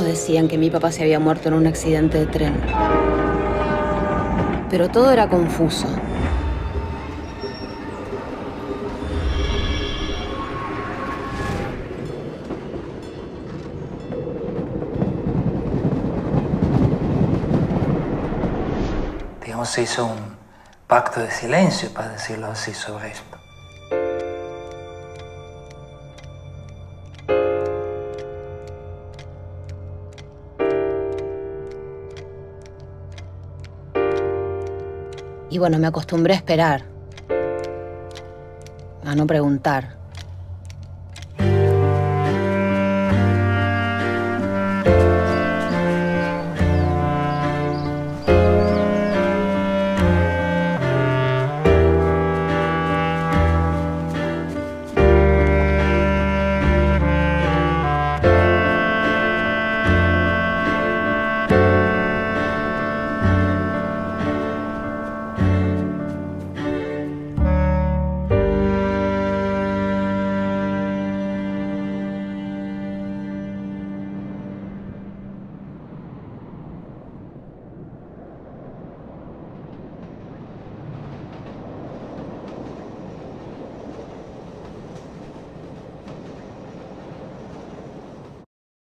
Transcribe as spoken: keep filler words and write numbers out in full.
decían que mi papá se había muerto en un accidente de tren. Pero todo era confuso. Digamos, se hizo un pacto de silencio, para decirlo así, sobre esto. Y bueno, me acostumbré a esperar, a no preguntar.